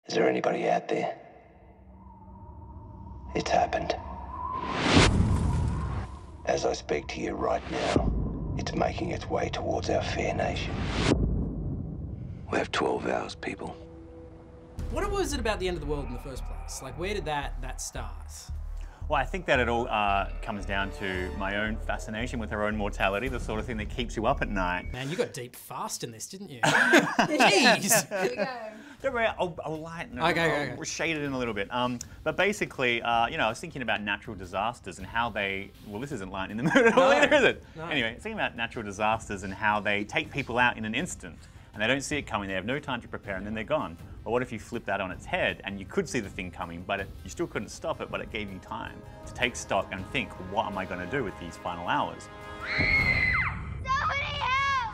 Is there anybody out there? It's happened. As I speak to you right now, it's making its way towards our fair nation. We have 12 hours, people. What was it about the end of the world in the first place? Like, where did that start? Well, I think that it all comes down to my own fascination with her own mortality, the sort of thing that keeps you up at night. Man, you got deep fast in this, didn't you? Jeez! Here we go. Don't worry, I'll lighten it. Okay. I'll shade it in a little bit. But basically, you know, I was thinking about natural disasters and how they... Well, this isn't lighting in the mood at all either, is it? No. Anyway, thinking about natural disasters and how they take people out in an instant. And they don't see it coming, they have no time to prepare, and then they're gone. But what if you flip that on its head and you could see the thing coming, but you still couldn't stop it, but it gave you time to take stock and think, what am I going to do with these final hours? Somebody help!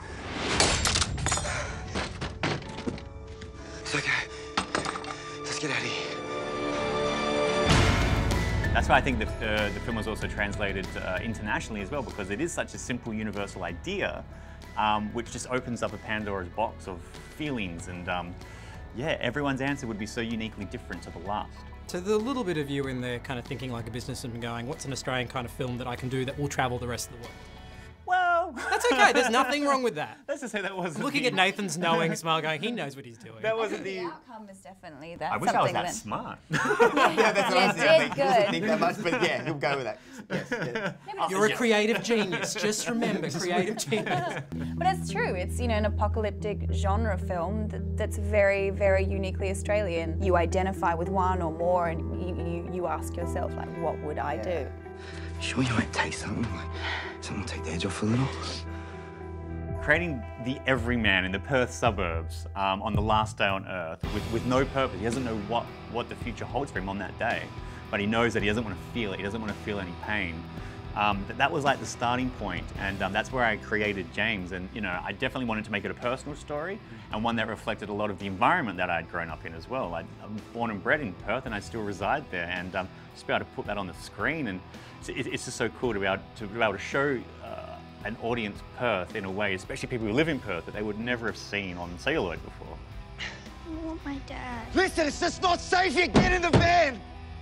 It's okay. Let's get out of here. That's why I think the film was also translated internationally as well, because it is such a simple, universal idea, which just opens up a Pandora's box of feelings, and yeah, everyone's answer would be so uniquely different to the last. So there's a little bit of you in there kind of thinking like a businessman going, what's an Australian kind of film that I can do that will travel the rest of the world? Well... That's okay, there's nothing wrong with that. Let's just say that wasn't Looking at Nathan's knowing smile going, he knows what he's doing. That wasn't The the... outcome is definitely that. I wish I was that smart. Yeah, that's what I was You saying. did He doesn't good. think that much, but yeah, he'll go with that. Yes, yes. You're a creative genius, just remember, creative genius. But it's true. It's, you know, an apocalyptic genre film that's very, very uniquely Australian. You identify with one or more, and you ask yourself, like, what would I do? Sure you won't take something? Like, something will take the edge off a little? Creating the everyman in the Perth suburbs on the last day on Earth with no purpose. He doesn't know what the future holds for him on that day, but he knows that he doesn't want to feel it. He doesn't want to feel any pain. That was like the starting point, and that's where I created James. And you know, I definitely wanted to make it a personal story and one that reflected a lot of the environment that I'd grown up in as well. I'm born and bred in Perth, and I still reside there, and just be able to put that on the screen, and it's just so cool to be able to show an audience Perth in a way, especially people who live in Perth, that they would never have seen on celluloid before. I want my dad. Listen, it's just not safe here. Get in the van.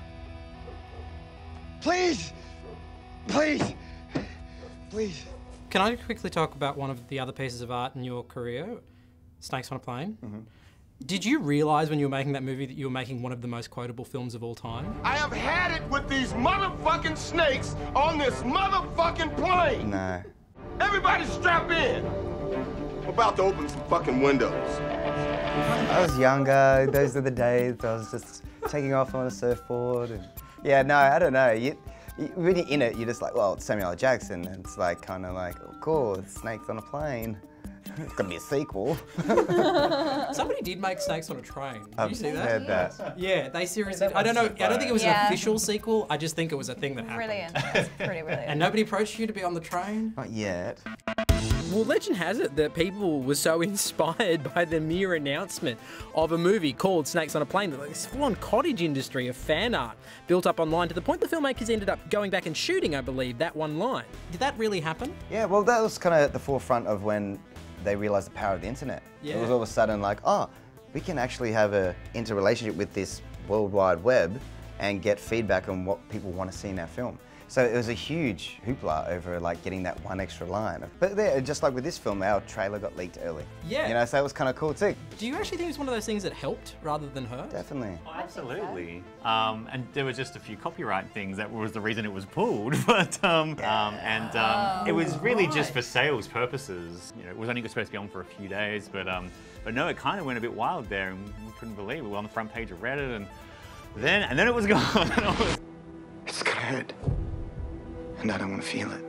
Please. Please. Please. Can I quickly talk about one of the other pieces of art in your career, Snakes on a Plane? Mm-hmm. Did you realise when you were making that movie that you were making one of the most quotable films of all time? I have had it with these motherfucking snakes on this motherfucking plane. No. Everybody strap in. I'm about to open some fucking windows. I was younger. Those are the days. I was just taking off on a surfboard. And yeah, no, I don't know. When you're in it, you're just like, well, it's Samuel L. Jackson. And it's like, kind of like, oh, cool, it's Snakes on a Plane. It's gonna be a sequel. Somebody did make Snakes on a Train. Did you see that? Heard that. Yeah, they seriously. I don't know. I don't think it was an official sequel. I just think it was a thing that happened. Brilliant. That's pretty brilliant. And nobody approached you to be on the train? Not yet. Well, legend has it that people were so inspired by the mere announcement of a movie called Snakes on a Plane that this full-on cottage industry of fan art built up online to the point the filmmakers ended up going back and shooting, I believe, that one line. Did that really happen? Yeah, well, that was kind of at the forefront of when they realized the power of the internet. Yeah. It was all of a sudden like, oh, we can actually have an interrelationship with this World Wide Web and get feedback on what people want to see in our film. So it was a huge hoopla over like getting that one extra line. But there, just like with this film, our trailer got leaked early. Yeah. You know, so it was kind of cool too. Do you actually think it's one of those things that helped rather than hurt? Definitely. Oh, absolutely. And there were just a few copyright things that was the reason it was pulled. But it was really just for sales purposes. You know, it was only supposed to be on for a few days, but no, it kind of went a bit wild there, and we couldn't believe it. We were on the front page of Reddit, and then it was gone. It's gonna hurt. And I don't want to feel it.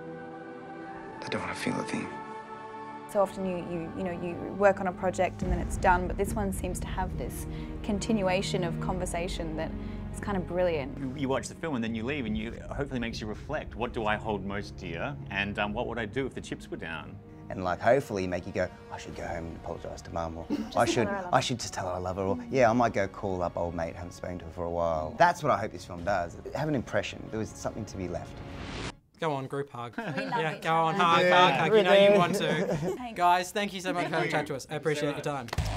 I don't want to feel a thing. So often you work on a project and then it's done, but this one seems to have this continuation of conversation that is kind of brilliant. You watch the film and then you leave, and hopefully makes you reflect. What do I hold most dear, and what would I do if the chips were down? And like hopefully make you go, I should go home and apologise to Mum, or I should just tell her I love her, or yeah, I might go call up old mate, haven't spoken to her for a while. That's what I hope this film does. Have an impression. There was something to be left. Go on, group hug. We love Yeah, each go on, other. hug. You know you want to. Thanks. Guys, thank you so much for having a chat to us. I appreciate your time.